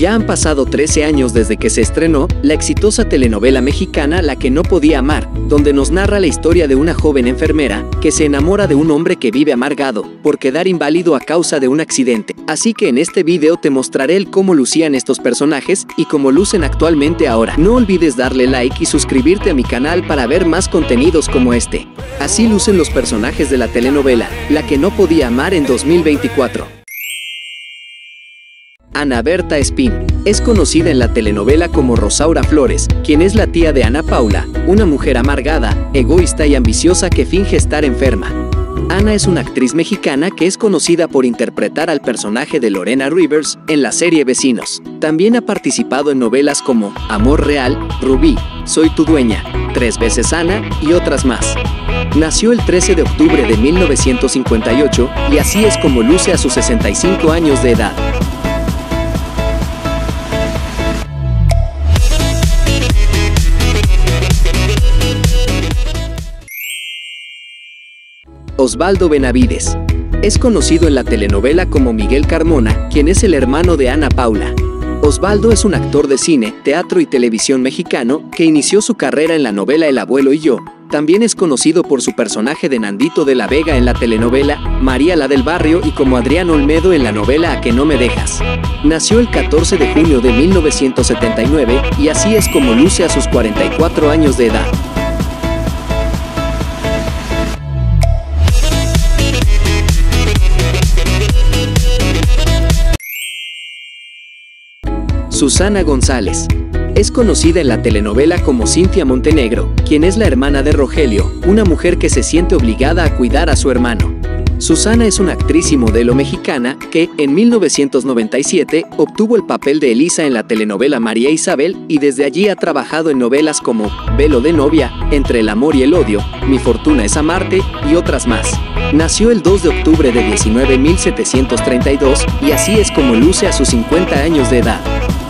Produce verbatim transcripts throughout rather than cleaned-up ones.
Ya han pasado trece años desde que se estrenó la exitosa telenovela mexicana La que no podía amar, donde nos narra la historia de una joven enfermera que se enamora de un hombre que vive amargado por quedar inválido a causa de un accidente. Así que en este video te mostraré el cómo lucían estos personajes y cómo lucen actualmente ahora. No olvides darle like y suscribirte a mi canal para ver más contenidos como este. Así lucen los personajes de la telenovela La que no podía amar en dos mil veinticuatro. Ana Berta Espín es conocida en la telenovela como Rosaura Flores, quien es la tía de Ana Paula, una mujer amargada, egoísta y ambiciosa que finge estar enferma. Ana es una actriz mexicana que es conocida por interpretar al personaje de Lorena Rivers en la serie Vecinos. También ha participado en novelas como Amor Real, Rubí, Soy tu dueña, Tres veces Ana y otras más. Nació el trece de octubre de mil novecientos cincuenta y ocho y así es como luce a sus sesenta y cinco años de edad. Osvaldo Benavides es conocido en la telenovela como Miguel Carmona, quien es el hermano de Ana Paula. Osvaldo es un actor de cine, teatro y televisión mexicano que inició su carrera en la novela El abuelo y yo. También es conocido por su personaje de Nandito de la Vega en la telenovela María la del Barrio y como Adrián Olmedo en la novela A que no me dejas. Nació el catorce de junio de mil novecientos setenta y nueve y así es como luce a sus cuarenta y cuatro años de edad. Susana González es conocida en la telenovela como Cintia Montenegro, quien es la hermana de Rogelio, una mujer que se siente obligada a cuidar a su hermano. Susana es una actriz y modelo mexicana que, en mil novecientos noventa y siete, obtuvo el papel de Elisa en la telenovela María Isabel y desde allí ha trabajado en novelas como Velo de novia, Entre el amor y el odio, Mi fortuna es amarte y otras más. Nació el dos de octubre de diecinueve mil setecientos treinta y dos y así es como luce a sus cincuenta años de edad.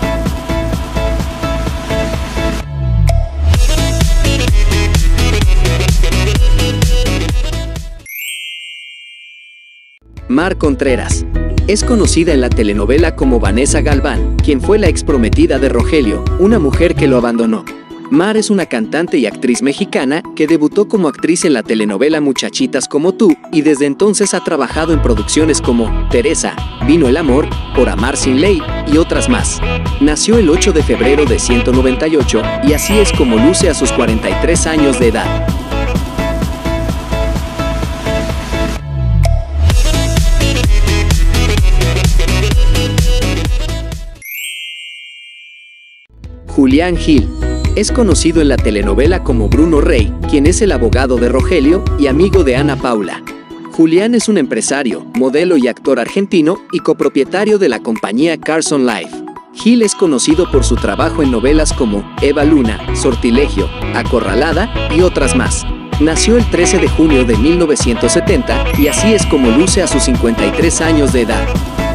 Mar Contreras es conocida en la telenovela como Vanessa Galván, quien fue la ex prometida de Rogelio, una mujer que lo abandonó. Mar es una cantante y actriz mexicana que debutó como actriz en la telenovela Muchachitas como tú y desde entonces ha trabajado en producciones como Teresa, Vino el amor, Por amar sin ley y otras más. Nació el ocho de febrero de ciento noventa y ocho y así es como luce a sus cuarenta y tres años de edad. Julián Gil es conocido en la telenovela como Bruno Rey, quien es el abogado de Rogelio y amigo de Ana Paula. Julián es un empresario, modelo y actor argentino y copropietario de la compañía Carson Life. Gil es conocido por su trabajo en novelas como Eva Luna, Sortilegio, Acorralada y otras más. Nació el trece de junio de mil novecientos setenta y así es como luce a sus cincuenta y tres años de edad.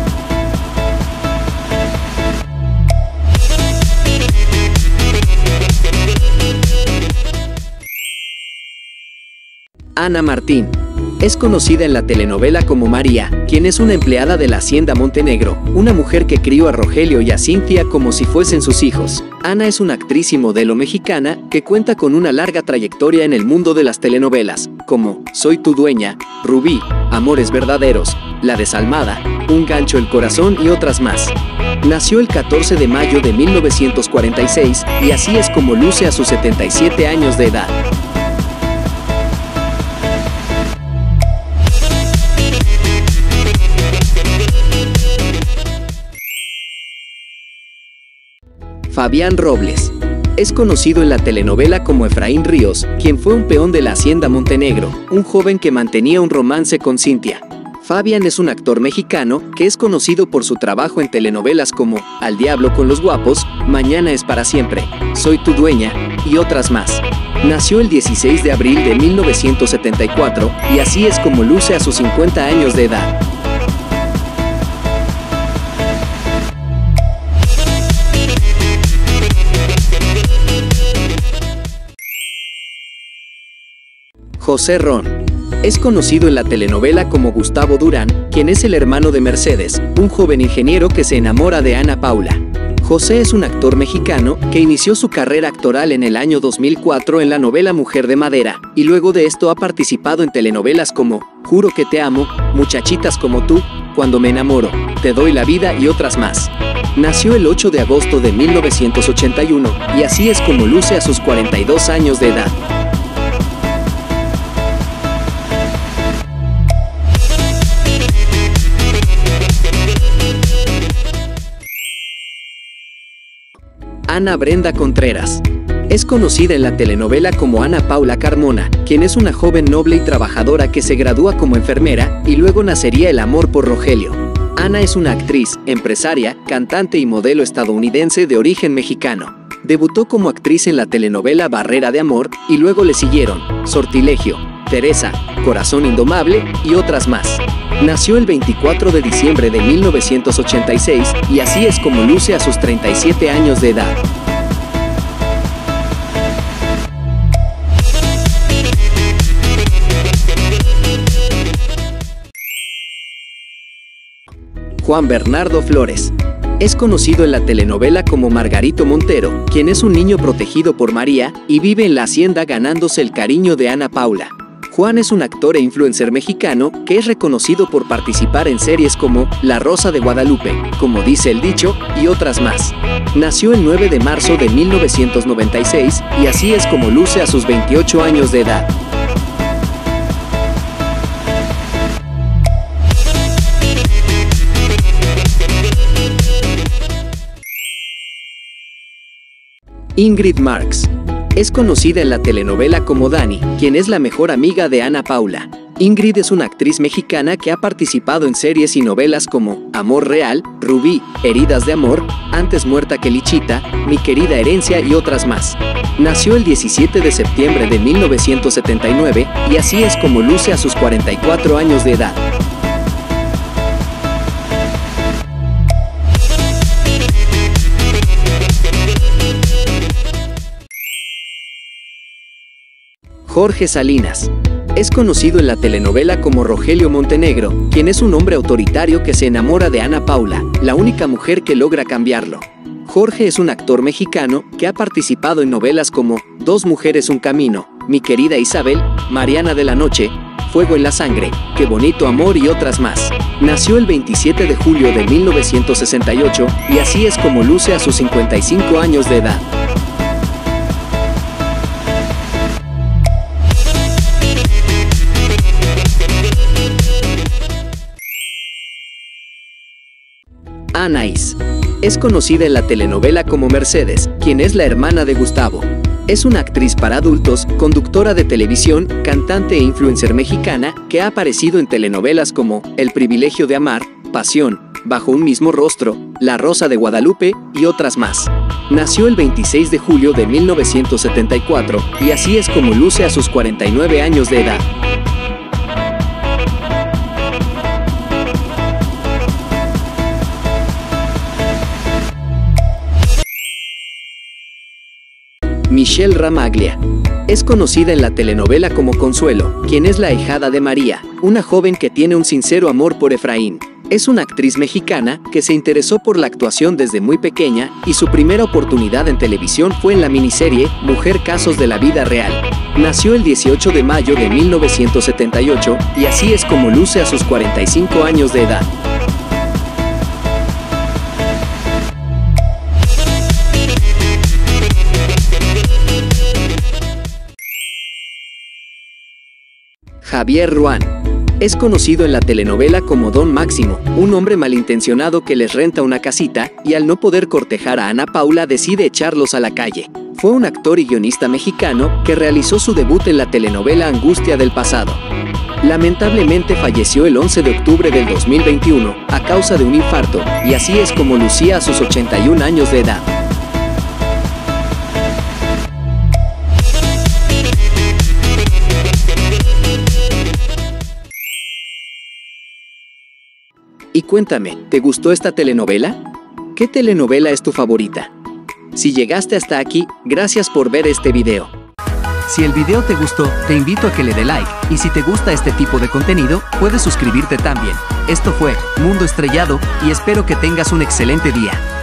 Ana Martín es conocida en la telenovela como María, quien es una empleada de la Hacienda Montenegro, una mujer que crió a Rogelio y a Cintia como si fuesen sus hijos. Ana es una actriz y modelo mexicana que cuenta con una larga trayectoria en el mundo de las telenovelas, como Soy tu dueña, Rubí, Amores verdaderos, La desalmada, Un gancho el corazón y otras más. Nació el catorce de mayo de mil novecientos cuarenta y seis y así es como luce a sus setenta y siete años de edad. Fabián Robles es conocido en la telenovela como Efraín Ríos, quien fue un peón de la Hacienda Montenegro, un joven que mantenía un romance con Cintia. Fabián es un actor mexicano que es conocido por su trabajo en telenovelas como Al diablo con los guapos, Mañana es para siempre, Soy tu dueña y otras más. Nació el dieciséis de abril de mil novecientos setenta y cuatro y así es como luce a sus cincuenta años de edad. José Ron es conocido en la telenovela como Gustavo Durán, quien es el hermano de Mercedes, un joven ingeniero que se enamora de Ana Paula. José es un actor mexicano que inició su carrera actoral en el año dos mil cuatro en la novela Mujer de Madera, y luego de esto ha participado en telenovelas como Juro que te amo, Muchachitas como tú, Cuando me enamoro, Te doy la vida y otras más. Nació el ocho de agosto de mil novecientos ochenta y uno, y así es como luce a sus cuarenta y dos años de edad. Ana Brenda Contreras. Es conocida en la telenovela como Ana Paula Carmona, quien es una joven noble y trabajadora que se gradúa como enfermera y luego nacería el amor por Rogelio. Ana es una actriz, empresaria, cantante y modelo estadounidense de origen mexicano. Debutó como actriz en la telenovela Barrera de Amor y luego le siguieron Sortilegio, Teresa, Corazón Indomable y otras más. Nació el veinticuatro de diciembre de mil novecientos ochenta y seis y así es como luce a sus treinta y siete años de edad. Juan Bernardo Flores. Es conocido en la telenovela como Margarito Montero, quien es un niño protegido por María y vive en la hacienda ganándose el cariño de Ana Paula. Juan es un actor e influencer mexicano que es reconocido por participar en series como La Rosa de Guadalupe, Como dice el dicho, y otras más. Nació el nueve de marzo de mil novecientos noventa y seis y así es como luce a sus veintiocho años de edad. Ingrid Marx. Es conocida en la telenovela como Dani, quien es la mejor amiga de Ana Paula. Ingrid es una actriz mexicana que ha participado en series y novelas como Amor Real, Rubí, Heridas de Amor, Antes muerta que Lichita, Mi querida herencia y otras más. Nació el diecisiete de septiembre de mil novecientos setenta y nueve y así es como luce a sus cuarenta y cuatro años de edad. Jorge Salinas. Es conocido en la telenovela como Rogelio Montenegro, quien es un hombre autoritario que se enamora de Ana Paula, la única mujer que logra cambiarlo. Jorge es un actor mexicano que ha participado en novelas como Dos mujeres un camino, Mi querida Isabel, Mariana de la noche, Fuego en la sangre, Qué bonito amor y otras más. Nació el veintisiete de julio de mil novecientos sesenta y ocho y así es como luce a sus cincuenta y cinco años de edad. Anaís. Es conocida en la telenovela como Mercedes, quien es la hermana de Gustavo. Es una actriz para adultos, conductora de televisión, cantante e influencer mexicana que ha aparecido en telenovelas como El privilegio de amar, Pasión, Bajo un mismo rostro, La Rosa de Guadalupe y otras más. Nació el veintiséis de julio de mil novecientos setenta y cuatro y así es como luce a sus cuarenta y nueve años de edad. Michelle Ramaglia. Es conocida en la telenovela como Consuelo, quien es la ahijada de María, una joven que tiene un sincero amor por Efraín. Es una actriz mexicana que se interesó por la actuación desde muy pequeña y su primera oportunidad en televisión fue en la miniserie Mujer Casos de la Vida Real. Nació el dieciocho de mayo de mil novecientos setenta y ocho y así es como luce a sus cuarenta y cinco años de edad. Javier Ruán. Es conocido en la telenovela como Don Máximo, un hombre malintencionado que les renta una casita y al no poder cortejar a Ana Paula decide echarlos a la calle. Fue un actor y guionista mexicano que realizó su debut en la telenovela Angustia del pasado. Lamentablemente falleció el once de octubre del dos mil veintiuno a causa de un infarto y así es como lucía a sus ochenta y un años de edad. Y cuéntame, ¿te gustó esta telenovela? ¿Qué telenovela es tu favorita? Si llegaste hasta aquí, gracias por ver este video. Si el video te gustó, te invito a que le dé like, y si te gusta este tipo de contenido, puedes suscribirte también. Esto fue Mundo Estrellado, y espero que tengas un excelente día.